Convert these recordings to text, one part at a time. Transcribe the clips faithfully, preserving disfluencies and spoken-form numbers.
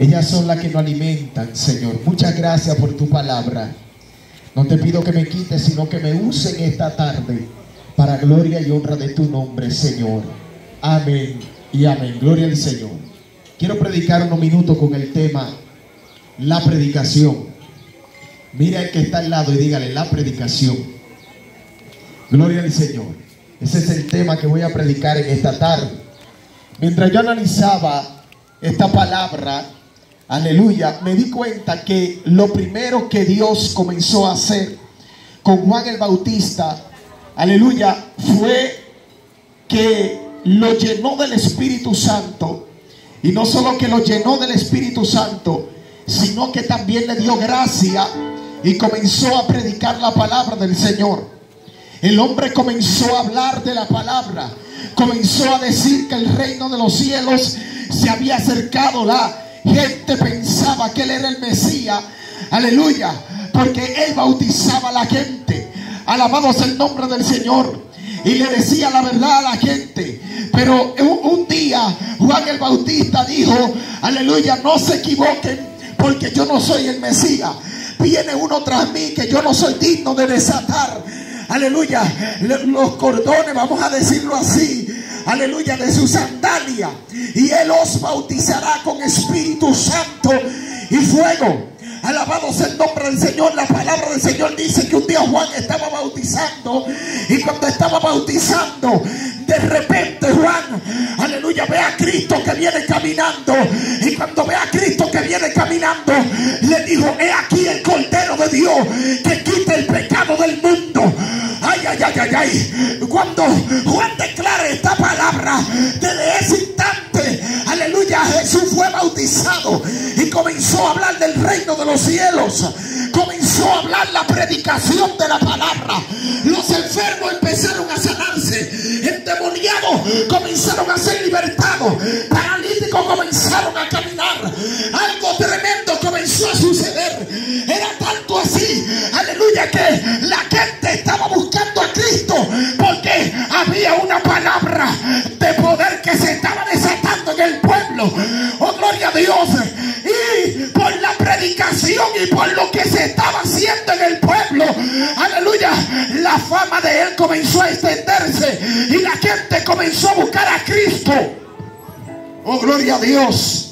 Ellas son las que nos alimentan, Señor. Muchas gracias por tu palabra. No te pido que me quites, sino que me usen esta tarde para gloria y honra de tu nombre, Señor. Amén y amén. Gloria al Señor. Quiero predicar unos minutos con el tema la predicación. Mira al que está al lado y dígale la predicación. Gloria al Señor. Ese es el tema que voy a predicar en esta tarde. Mientras yo analizaba esta palabra, aleluya, me di cuenta que lo primero que Dios comenzó a hacer con Juan el Bautista, aleluya, fue que lo llenó del Espíritu Santo. Y no solo que lo llenó del Espíritu Santo, sino que también le dio gracia y comenzó a predicar la palabra del Señor. El hombre comenzó a hablar de la palabra, comenzó a decir que el reino de los cielos se había acercado. La gente pensaba que él era el Mesías, aleluya, porque él bautizaba a la gente. Alabado sea el nombre del Señor. Y le decía la verdad a la gente. Pero un, un día Juan el Bautista dijo, aleluya, no se equivoquen, porque yo no soy el Mesías. Viene uno tras mí que yo no soy digno de desatar, aleluya, los cordones, vamos a decirlo así, aleluya, de su sandalia. Y él os bautizará con Espíritu Santo y fuego. Alabado sea el nombre del Señor. La palabra del Señor dice que un día Juan estaba bautizando, y cuando estaba bautizando, de repente Juan, aleluya, ve a Cristo que viene caminando. Y cuando ve a Cristo que viene caminando, le dijo: he aquí el Cordero de Dios que quita el pecado del mundo. Ay, ay, ay, ay, ay. Cuando Juan declara esta palabra, desde ese instante, aleluya, Jesús fue bautizado y comenzó a hablar del reino de los cielos. Comenzó a hablar la predicación de la palabra. Los enfermos empezaron a sanarse, endemoniados comenzaron a ser libertados, paralíticos comenzaron a caminar. Algo tremendo comenzó a suceder. Era tanto así, aleluya, que la gente estaba buscando a Cristo, porque había una palabra de poder que se estaba desatando en el pueblo. Oh, gloria a Dios. Y por la predicación y por lo que se estaba haciendo en el pueblo, aleluya, la fama de él comenzó a extenderse y la gente comenzó a buscar a Cristo. Oh, gloria a Dios.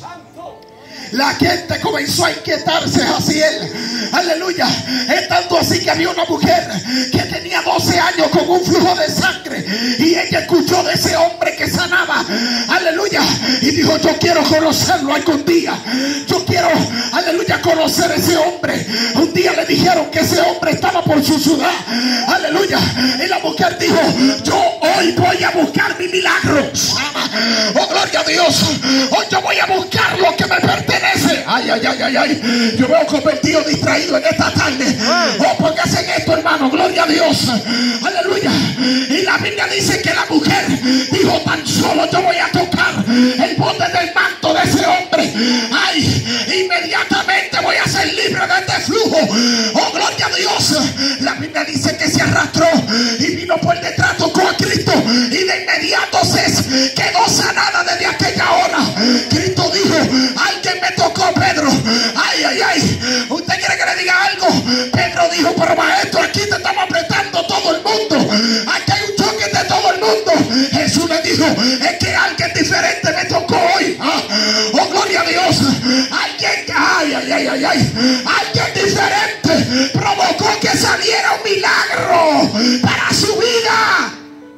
La gente comenzó a inquietarse hacia él, aleluya. Es tanto así que había una mujer que tenía doce años con un flujo de sangre, y ella escuchó de ese hombre que sanaba, aleluya, y dijo: yo quiero conocerlo algún día. Yo quiero, aleluya, conocer a ese hombre. Un día le dijeron que ese hombre estaba por su ciudad, aleluya, y la mujer dijo: yo hoy voy a buscar mi milagro. Oh, gloria a Dios. Hoy yo voy a buscar lo que me pertenece. Ay, ay, ay, ay, ay. Yo veo convertido, distraído en esta tarde. Oh, porque hacen esto, hermano. Gloria a Dios. Aleluya. Y la Biblia dice que la mujer dijo: tan solo yo voy a tocar el borde del manto de ese hombre. Ay, inmediatamente voy a ser libre de este flujo. Oh, gloria a Dios. La Biblia dice que se arrastró y vino por detrás, tocó a Cristo, y de inmediato se quedó sanada desde aquella hora. Cristo dijo: alguien me tocó, Pedro. Ay, ay, ay. ¿Usted quiere que le diga algo? Pedro dijo: pero maestro, aquí te estamos apretando todo el mundo. Aquí hay un choque de todo el mundo. Jesús le dijo: es que alguien diferente me tocó hoy. Ah, oh, gloria a Dios. Alguien, ay, ay, ay, ay, ay. Alguien diferente provocó que saliera un milagro para su vida.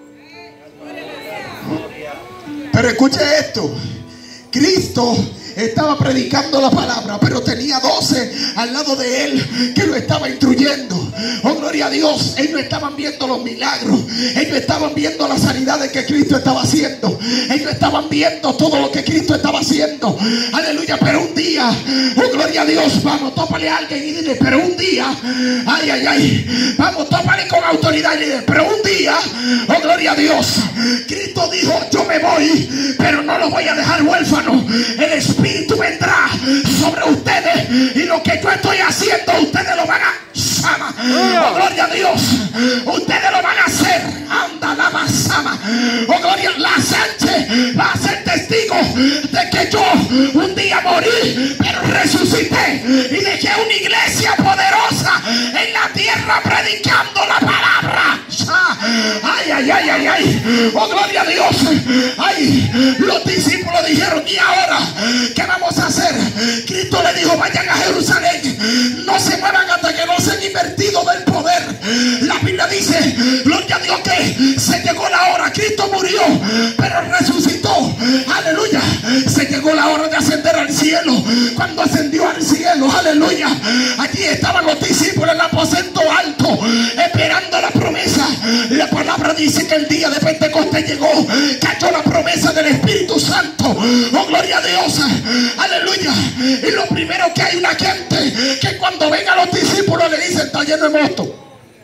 Pero escuche esto. Cristo estaba predicando la palabra, pero tenía doce al lado de él que lo estaba instruyendo. Oh, gloria a Dios. Ellos estaban viendo los milagros, ellos estaban viendo las sanidades que Cristo estaba haciendo, ellos estaban viendo todo lo que Cristo estaba haciendo, aleluya. Pero un día, oh, gloria a Dios, vamos, tópale a alguien y dile: pero un día, ay, ay, ay, vamos, tópale con autoridad y dile: pero un día, oh, gloria a Dios, Cristo dijo: yo me voy, pero no los voy a dejar huérfanos. El Espíritu vendrá sobre ustedes, y lo que yo estoy haciendo ustedes lo van a, Oh, gloria a Dios. Ustedes lo van a hacer. Anda la basama. Oh, gloria. La Sánchez va a ser testigo de que yo un día morí, pero resucité y dejé una iglesia poderosa en la tierra predicando la palabra. Ay, ay, ay, ay, ay. Oh, gloria a Dios. Ay, los discípulos dijeron: ¿y ahora qué vamos a hacer? Cristo le dijo: vayan a Jerusalén, no se muevan hasta que no se han invertido del poder. La Biblia dice, gloria a Dios, que se llegó la hora. Cristo murió, pero resucitó. Aleluya. Se llegó la hora de ascender al cielo. Cuando ascendió al cielo, aleluya, allí estaban los discípulos en el aposento alto, esperando la promesa. La palabra dice que el día de Pentecostés llegó, cayó la promesa del Espíritu Santo. Oh, gloria a Dios. Aleluya. Y lo primero que hay una gente que cuando ven a los discípulos le dicen: está lleno de mosto.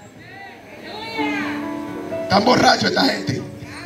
Están borrachos esta gente.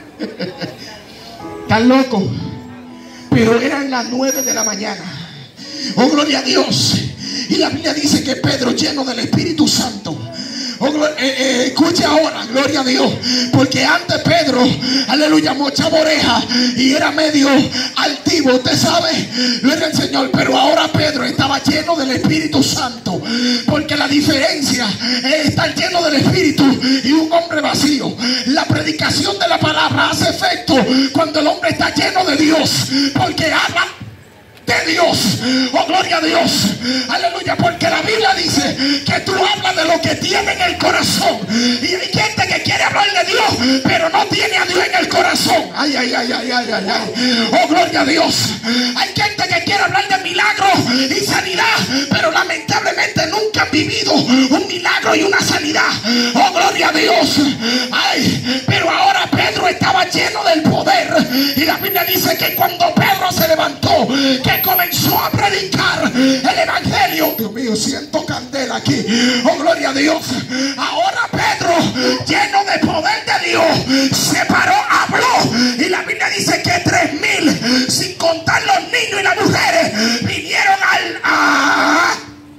Están locos. Pero eran las nueve de la mañana. Oh, gloria a Dios. Y la Biblia dice que Pedro, lleno del Espíritu Santo, oh, eh, eh, escuche ahora, gloria a Dios, porque antes Pedro, aleluya, mochaba oreja y era medio altivo, usted sabe, gloria al Señor. Pero ahora Pedro estaba lleno del Espíritu Santo, porque la diferencia es estar lleno del Espíritu y un hombre vacío. La predicación de la palabra hace efecto cuando el hombre está lleno de Dios, porque habla de Dios. Oh, gloria a Dios. Aleluya. Porque la Biblia dice que tú hablas de lo que tiene en el corazón. Y hay gente que quiere hablar de Dios, pero no tiene a Dios en el corazón. Ay, ay, ay, ay, ay, ay, ay. Oh, gloria a Dios. Hay gente que quiere hablar de milagros y sanidad, pero lamentablemente nunca han vivido un milagro y una sanidad. Oh, gloria a Dios. Ay, pero ahora Pedro estaba lleno del poder. Y la Biblia dice que cuando Pedro se levantó, que comenzó a predicar el evangelio. Dios mío, siento candela aquí. Oh, gloria a Dios. Ahora Pedro, lleno de poder de Dios, se paró, habló. Y la Biblia dice que tres mil, sin contar los niños y las mujeres, vinieron al... A...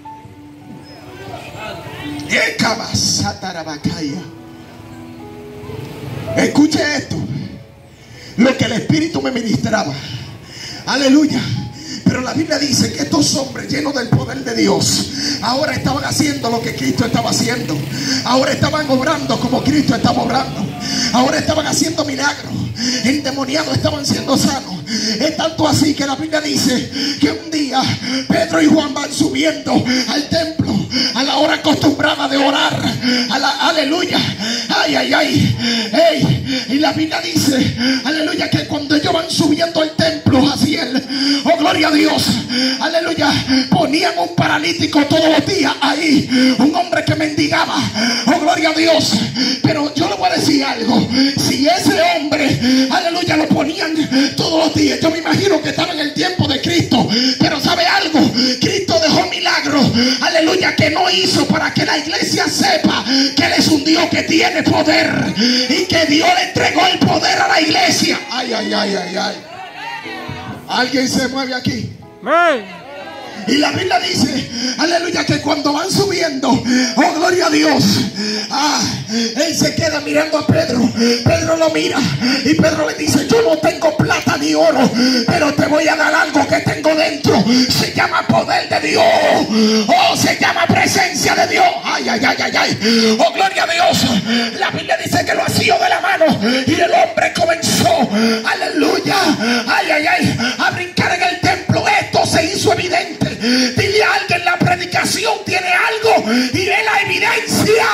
Escuche esto, lo que el Espíritu me ministraba. Aleluya. Pero la Biblia dice que estos hombres llenos del poder de Dios ahora estaban haciendo lo que Cristo estaba haciendo. Ahora estaban obrando como Cristo estaba obrando. Ahora estaban haciendo milagros. Endemoniados estaban siendo sanos. Es tanto así que la Biblia dice que un día Pedro y Juan van subiendo al templo a la hora acostumbrada de orar. A la, aleluya. Ay, ay, ay. Ey. Y la Biblia dice, aleluya, que cuando ellos van subiendo al templo hacia él, oh, gloria a Dios, aleluya, ponían un paralítico todos los días ahí, un hombre que mendigaba. Oh, gloria a Dios. Pero yo le voy a decir algo. Si ese hombre, aleluya, lo ponían todos los días, yo me imagino que estaba en el tiempo de Cristo. Pero ¿sabe algo? Cristo dejó milagros, aleluya, que no hizo para que la iglesia sepa que Él es un Dios que tiene poder y que Dios le entregó el poder a la iglesia. Ay, ay, ay, ay, ay. ¿Alguien se mueve aquí? ¡Amén! Y la Biblia dice, aleluya, que cuando van subiendo, oh, gloria a Dios, ah, él se queda mirando a Pedro. Pedro lo mira y Pedro le dice: yo no tengo plata ni oro, pero te voy a dar algo que tengo dentro. Se llama poder de Dios. Oh, se llama presencia de Dios. Ay, ay, ay, ay, ay. Oh, gloria a Dios. La Biblia dice que lo asió de la mano y el hombre comenzó, aleluya, ay, ay, ay, a brincar en el templo. Esto se hizo evidente. Dile a alguien: la predicación tiene algo y ve la evidencia.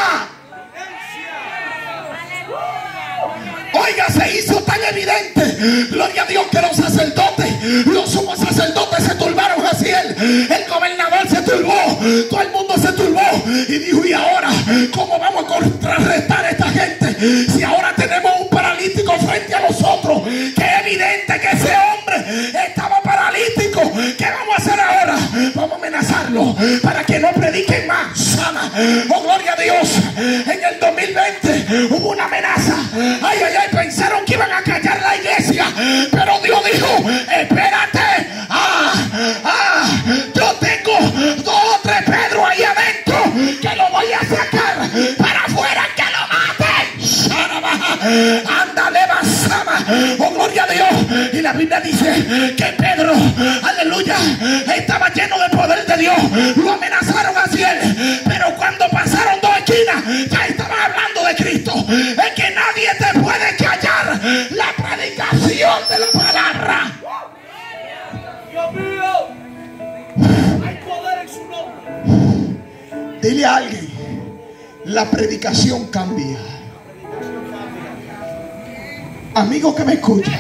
Oiga, se hizo tan evidente, gloria a Dios, que los sacerdotes, los sumos sacerdotes se turbaron hacia él. El gobernador se turbó, todo el mundo se turbó y dijo: ¿y ahora cómo vamos a contrarrestar a esta gente? Si ahora tenemos un paralítico frente a nosotros, que es evidente que ese hombre estaba paralítico. ¿Qué vamos a hacer ahora? Vamos a amenazarlo para que no prediquen más. Sana. Oh, gloria a Dios. En el dos mil veinte hubo una amenaza. Ay, ay, ay, pensaron que iban a callar la iglesia, pero Dios dijo: espérate, ah, ah, yo tengo dos o tres Pedro ahí adentro que lo voy a sacar. Biblia dice que Pedro, aleluya, estaba lleno del poder de Dios. Lo amenazaron así él, pero cuando pasaron dos esquinas ya estaban hablando de Cristo. Es que nadie te puede callar la predicación de la palabra. Dios mío, hay poder en su nombre. Dile a alguien, la predicación cambia. Amigo que me escucha,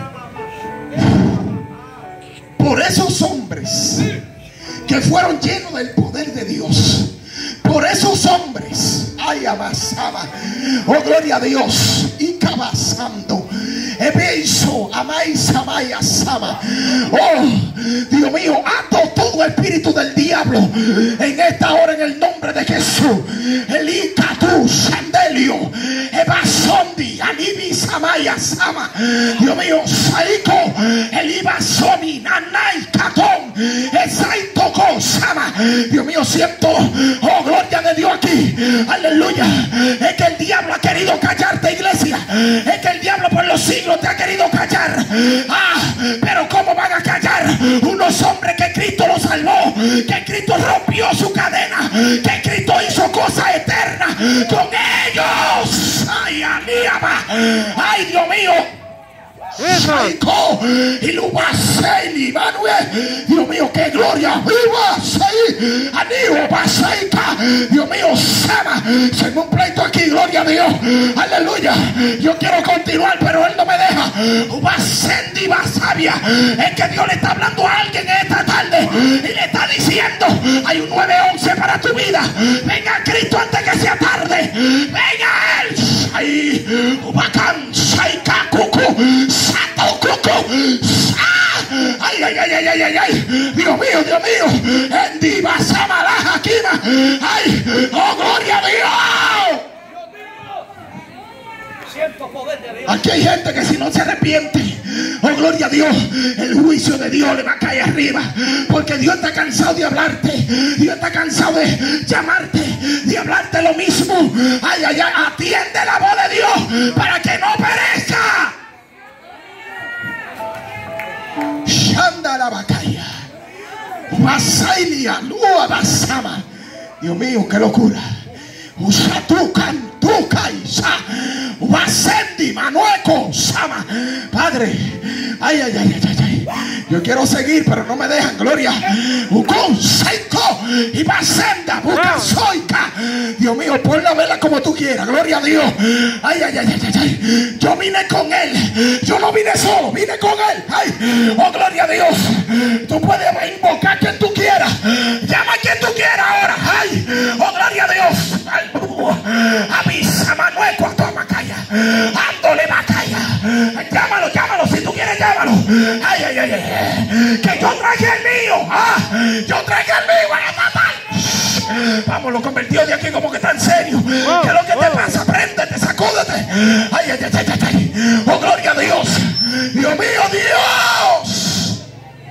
por esos hombres que fueron llenos del poder de Dios, por esos hombres, ay, amasaba, oh gloria a Dios, y cabazando, ebenzo, amáis, amaya, sama, oh Dios mío, ato todo espíritu del diablo en esta hora en el nombre de Jesús. El icatu, sandelio, ebasondi, alibi, samaya, sama, Dios mío, saiko, el ibasomi, nanai, catón, esaitoko, sama, Dios mío, siento, oh gloria de Dios aquí, aleluya. Es que el diablo ha querido callarte, iglesia. Es que el diablo por los siglos te ha querido callar. Ah, pero ¿cómo van a callar unos hombres que Cristo los salvó, que Cristo rompió su cadena, que Cristo hizo cosas eternas con ellos? Ay, amiaba, ay, Dios mío. Y lo va a hacer, Dios mío, qué gloria. Dios mío, sama. Se me un pleito aquí, gloria a Dios. Aleluya. Yo quiero continuar, pero él no me deja. Va a ser diva sabia. Es que Dios le está hablando a alguien esta tarde y le está diciendo: hay un nueve once para tu vida. Venga a Cristo antes que sea tarde. Venga a él. Ahí, Ubacán, Saika, Cucu, Sato, Cucu. Ay, ay, ay, ay, ay, ay, ay. Dios mío, Dios mío. En diva samalaja, Kima. Ay, oh, gloria a Dios. Aquí hay gente que si no se arrepiente, oh gloria a Dios, el juicio de Dios le va a caer arriba. Porque Dios está cansado de hablarte. Dios está cansado de llamarte, de hablarte lo mismo. Ay, ay, ay, atiende la voz de Dios para que no perezca. Shanda la bacaya, Wasailia, Lua Basama. Dios mío, qué locura. Usatukan, Tukaisa, Wasendi, Manueco, Sama. Padre, ay, ay, ay, ay, ay. Yo quiero seguir, pero no me dejan, gloria. Ukon, Seiko, y Basenda, Bukasoika. Dios mío, pon la vela como tú quieras, gloria a Dios. Ay, ay, ay, ay, ay, ay. Yo vine con él. Yo no vine solo, vine con él. Ay, oh, gloria a Dios. Tú puedes invocar a quien tú quieras. Llama a quien tú quieras ahora. Ay, oh, gloria a Dios. Ay, avisa, Manuel, cuando Macaya. Ándole, Macaya. Llámalo, llámalo. Si tú quieres, llámalo. Ay, ay, ay, ay. Que yo traje el mío. Ah, yo traje el mío. Vamos, lo convirtió de aquí como que está en serio. ¿Qué es lo que te pasa? Préndete, sacúdete. Ay, ay, ay, ay, ay. Oh, gloria a Dios. Dios mío, Dios.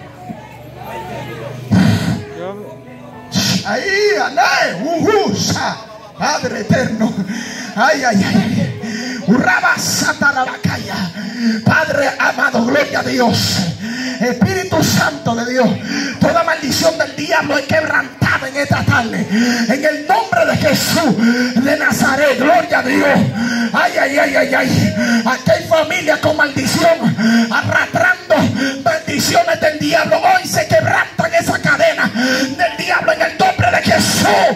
Ahí, alay, uhusa, Padre eterno. Ay, ay, ay, ay. Urraba satarabacaya. Padre amado, gloria a Dios. Espíritu Santo de Dios, toda maldición del diablo es quebrantada en esta tarde. En el nombre de Jesús de Nazaret, gloria a Dios. Ay, ay, ay, ay, ay. Aquí hay familias con maldición, arrastrando bendiciones del diablo. Hoy se quebrantan esa cadena del diablo en el nombre de Jesús.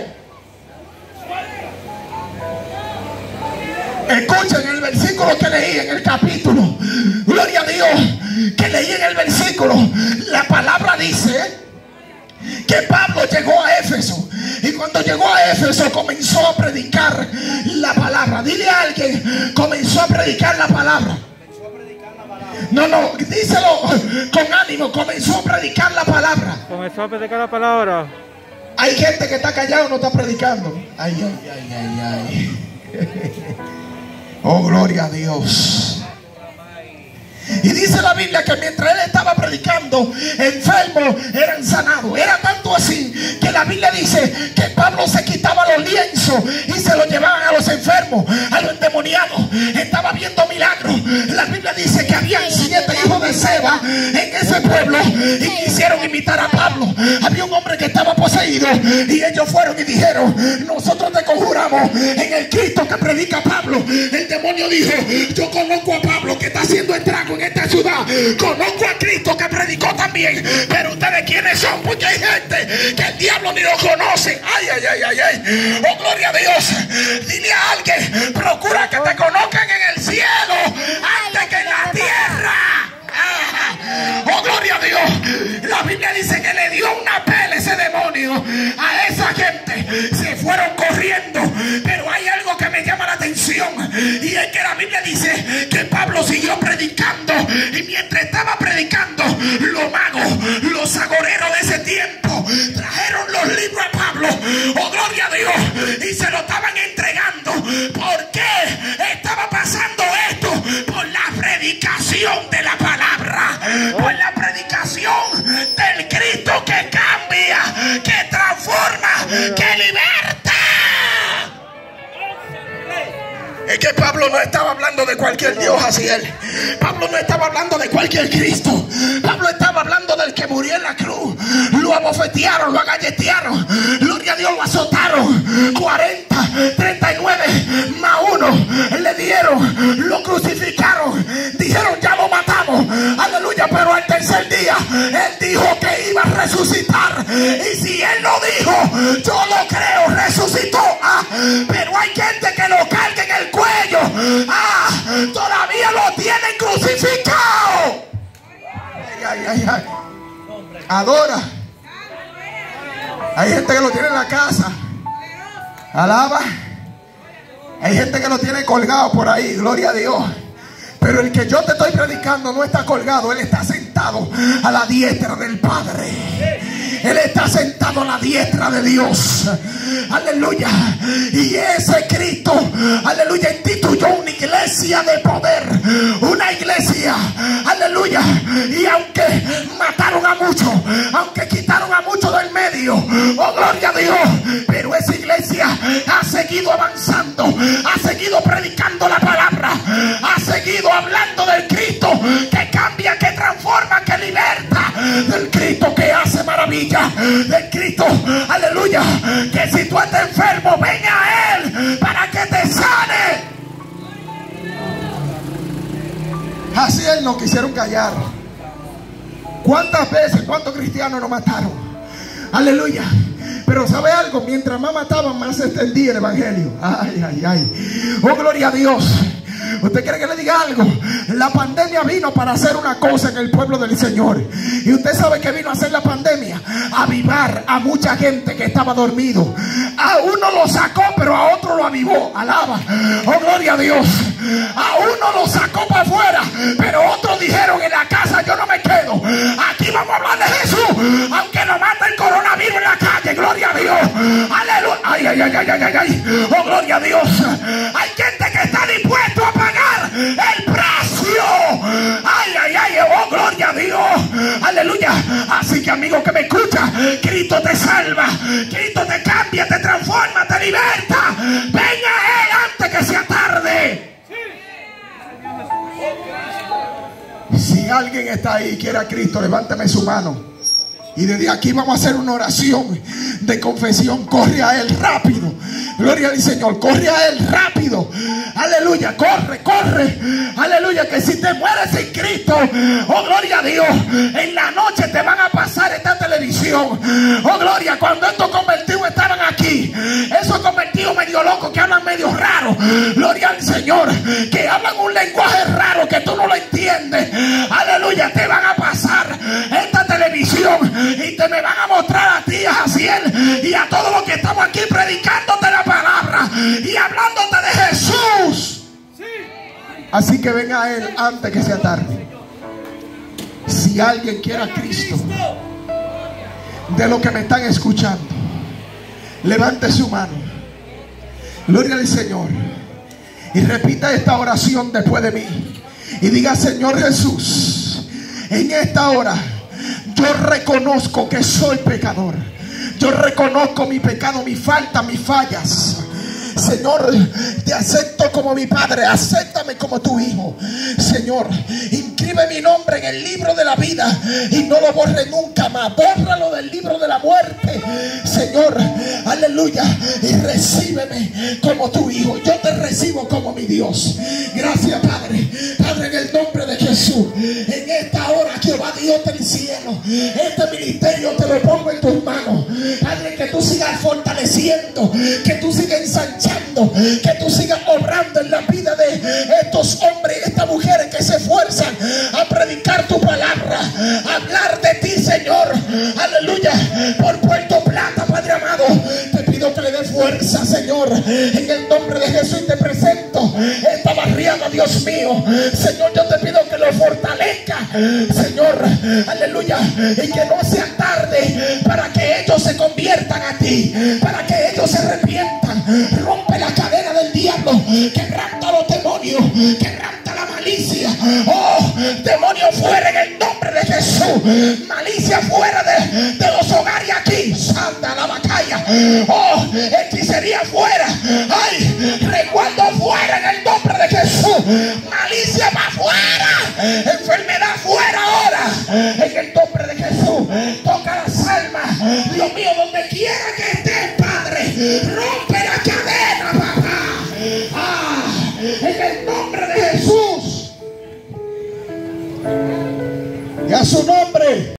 Escuchen el versículo que leí en el capítulo, gloria a Dios, que leí en el versículo. La palabra dice que Pablo llegó a Éfeso, y cuando llegó a Éfeso comenzó a predicar la palabra. Dile a alguien: comenzó a predicar la palabra. No, no, díselo con ánimo. Comenzó a predicar la palabra. Comenzó a predicar la palabra. Hay gente que está callado y no está predicando. Ay, ay, ay, ay, ay. Oh, gloria a Dios. Y dice la Biblia que mientras él estaba predicando, enfermos eran sanados. Era tanto así que la Biblia dice que Pablo se quitaba los lienzos y se los llevaban a los enfermos, a los endemoniados. Estaba viendo milagros. La Biblia dice que habían siete hijos de Seba en ese pueblo y quisieron imitar a Pablo. Había un hombre que estaba poseído y ellos fueron y dijeron: nosotros te conjuramos en el Cristo que predica Pablo. El demonio dijo: yo conozco a Pablo que está haciendo estrago en esta ciudad, conozco a Cristo que predicó también, pero ustedes quiénes son, porque hay gente que el diablo ni lo conoce. Ay, ay, ay, ay, ay. Oh, gloria a Dios. Dile a alguien: procura que te conozcan en el cielo antes que en la tierra. Oh, gloria a Dios. La Biblia dice que le dio una pela ese demonio a esa gente. Se fueron corriendo. Pero hay algo que me llama la atención, y es que la Biblia dice que Pablo siguió predicando, y mientras estaba predicando, los magos, los agoreros de ese tiempo trajeron los libros a Pablo. Oh, gloria a Dios. Y se lo estaban entregando. ¿Por qué estaba pasando esto? Por la predicación de la palabra, por la predicación del Cristo que cambia, que transforma, que liberta. Es que Pablo no estaba hablando de cualquier Dios así él. Pablo no estaba hablando de cualquier Cristo. Pablo estaba hablando del que murió en la cruz. Lo abofetearon, lo agalletearon. Gloria a Dios, lo azotaron. cuarenta, treinta y nueve más uno le dieron. Lo crucificaron. Dijeron: ya lo matamos. Aleluya. Pero al tercer día él dijo que iba a resucitar. Y si él lo dijo, yo lo creo, resucitó. Ah, pero hay gente que lo carga en el cuello. Ah, todavía lo tienen crucificado. Ay, ay, ay, ay. Adora. Hay gente que lo tiene en la casa. Alaba. Hay gente que lo tiene colgado por ahí. Gloria a Dios. Pero el que yo te estoy predicando no está colgado. Él está sentado a la diestra del Padre. Él está sentado a la diestra de Dios. Aleluya. Y ese Cristo, aleluya, instituyó una iglesia de poder. Una iglesia, aleluya. Y aunque mataron a muchos, aunque quitaron a muchos del medio, oh, gloria a Dios, pero esa iglesia ha seguido avanzando, ha seguido predicando la palabra, ha seguido hablando del Cristo que cambia, que transforma, que liberta, del Cristo que hace maravilla, del Cristo, aleluya, que si tú estás enfermo, ven a Él para que te sane. Así Él nos quisieron callar. ¿Cuántas veces, cuántos cristianos nos mataron? Aleluya. Pero ¿sabe algo? Mientras más mataban, más se extendía el evangelio. Ay, ay, ay. Oh, gloria a Dios. ¿Usted quiere que le diga algo? La pandemia vino para hacer una cosa en el pueblo del Señor. Y usted sabe que vino a hacer la pandemia: avivar a mucha gente que estaba dormido. A uno lo sacó, pero a otro lo avivó. Alaba. Oh, gloria a Dios. A uno lo sacó para afuera, pero otros dijeron: en la casa yo no me quedo. Aquí vamos a hablar de Jesús, aunque nos mate el coronavirus en la calle. Gloria a Dios. Aleluya. Ay, ay, ay, ay, ay, ay. Oh, gloria a Dios. Hay gente que está dispuesto a pagar el precio. Ay, ay, ay. Oh, gloria a Dios. Aleluya. Así que, amigo que me escucha, Cristo te salva, Cristo te cambia, te transforma, te liberta. Ven a Él antes que sea tarde. Si alguien está ahí y quiere a Cristo, levánteme su mano. Y desde aquí vamos a hacer una oración de confesión. Corre a Él rápido. Gloria al Señor. Corre a Él rápido. Aleluya. Corre, corre. Aleluya. Que si te mueres sin Cristo, oh, gloria a Dios, en la noche te van a pasar esta televisión. Oh, gloria. Cuando estos convertidos estaban aquí, esos convertidos medio locos que hablan medio raro, gloria al Señor, que hablan un lenguaje raro que tú no lo entiendes. Aleluya. Te van a pasar esta televisión y te me van a mostrar a ti, a Jaciel, y a todos los que estamos aquí predicándote la palabra y hablándote de Jesús. Así que ven a Él antes que sea tarde. Si alguien quiere a Cristo, de los que me están escuchando, levante su mano. Gloria al Señor. Y repita esta oración después de mí. Y diga: Señor Jesús, en esta hora yo reconozco que soy pecador. Yo reconozco mi pecado, mi falta, mis fallas. Señor, te acepto como mi Padre. Acéptame como tu Hijo. Señor, inscríbete escribe mi nombre en el libro de la vida y no lo borre nunca más. Bórralo del libro de la muerte, Señor, aleluya, y recíbeme como tu hijo. Yo te recibo como mi Dios. Gracias, Padre. Padre, en el nombre de Jesús, en esta hora, Jehová Dios del cielo, este ministerio te lo pongo en tus manos. Padre, que tú sigas fortaleciendo, que tú sigas ensanchando, que tú sigas obrando en la vida de estos hombres y estas mujeres que se esfuerzan a predicar tu palabra, a hablar de ti, Señor, aleluya, por Puerto Plata, Padre amado. Te pido que le dé fuerza, Señor, en el nombre de Jesús, y te presento esta barriada, Dios mío. Señor, yo te pido que lo fortalezca, Señor, aleluya, y que no sea tarde para que ellos se conviertan a ti, para que ellos se arrepientan. Rompe la cadena del diablo, quebranta los demonios, quebranta la malicia. Oh, demonio fuera en el nombre de Jesús. Malicia fuera de, de los hogares aquí. Santa la batalla. Oh, hechicería fuera. Ay, recuerdo fuera en el nombre de Jesús. Malicia va fuera. Enfermedad fuera ahora. En el nombre de Jesús. Toca las almas, Dios mío, donde quiera que estés, Padre. Rompe la cadena, papá. Ah, en el nombre de Jesús. Y a su nombre.